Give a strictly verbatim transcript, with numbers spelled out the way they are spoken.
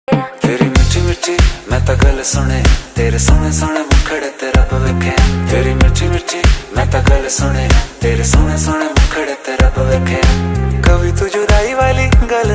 तेरी मिठी मिठी मैं तो गल सुने, तेरे सोने सोने मुखड़े ते रब वेखे। तेरी मिठी मिठी मैं तो गल सुने, तेरे सोने सोने मुखड़े ते रब वेखे। कभी तू जुदाई वाली गल